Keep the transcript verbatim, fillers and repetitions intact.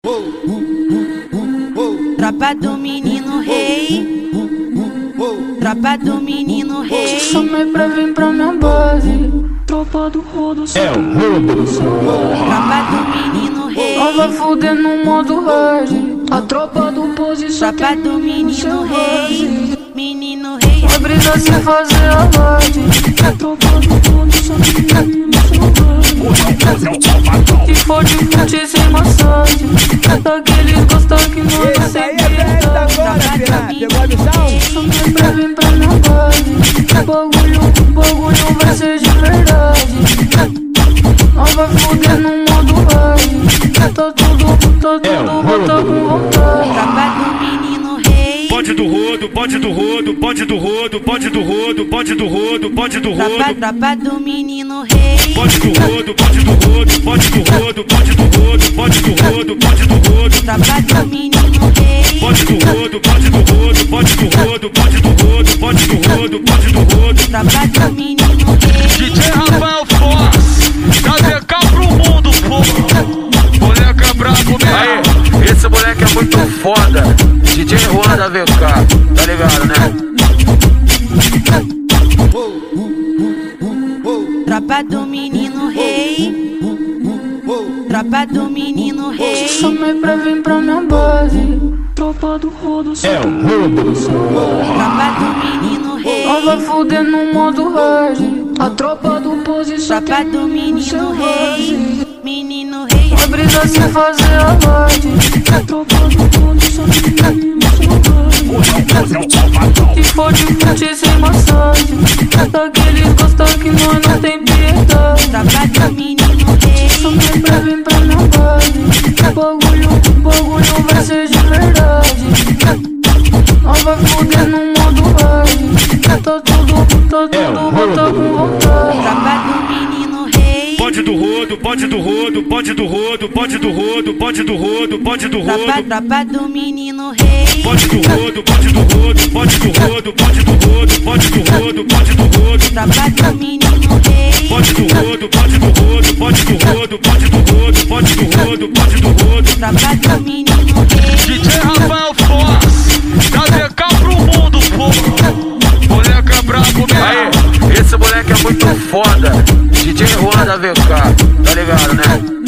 Tropa do menino rei, tropa do menino rei. Chamei pra vir pra minha base, tropa do rodo. É o rodo. Tropa do menino rei, ela vai fuder no modo hard. A tropa do posição. tropa do menino rei, menino rei. Vai brisar sem fazer alarde. A tropa do posição. Que fode fute sem massagem. Daqueles gostam que não Esse tem aí é velho da agora, pirata. Pegou a missão? Chamei pra vir pra minha base. Bagulho, bagulho vai ser de verdade. Nós vai fuder no modo hard. Tá tudo, tá tudo, bota com vontade. Tropa do menino rei, Pode do rodo, pode do rodo, pode do rodo, pode do rodo, pode do rodo, pode do tropa, rodo. tropa do menino rei, Pode do rodo, pode do rodo, pode do rodo, pode do rodo, pode do rodo, pode do rodo. tropa do menino rei, Pode do rodo, pode do rodo, pode do rodo, pode do rodo, pode do rodo, pode do rodo. tropa do menino rei. D J Rafael Fox, da V K pro mundo, pô. Moleque é brabo mesmo. Aí, esse moleque é muito foda. D J Juan da V K, tá ligado, né? Tropa do menino rei, tropa do menino rei. Chamei pra vir pra minha base, tropa do rodo. É o rodo. Tropa do menino rei, ela vai fuder no modo hard. A tropa do posição. tropa do menino rei, menino rei. Vai brisar sem fazer alarde. A tropa do posição. Que fode fute sem massagem. Daqueles gostam que nós não tem piedade. Tropa do menino rei, Chamei pra vir pra minha base. Bagulho, bagulho vai ser de verdade. Nós vai fuder no modo hard. Tá tudo, tá tudo, bota com vontade. tropa do menino rei, Pode do rodo, pode do rodo, pode do rodo, pode do rodo, pode do rodo, pode do tropa, rodo. tropa do menino rei, Pode do rodo, pode do rodo, pode do rodo, pode do rodo, pode do rodo, pode do rodo. tropa do menino rei, Pode do rodo, pode do rodo, pode do rodo, pode do rodo, pode do rodo, pode do rodo. tropa do menino rei. D J Rafael Fox, da V K pro mundo, pô. Moleque é brabo mesmo. Aí, esse moleque é muito foda. D J Juan da V K, tá ligado, né?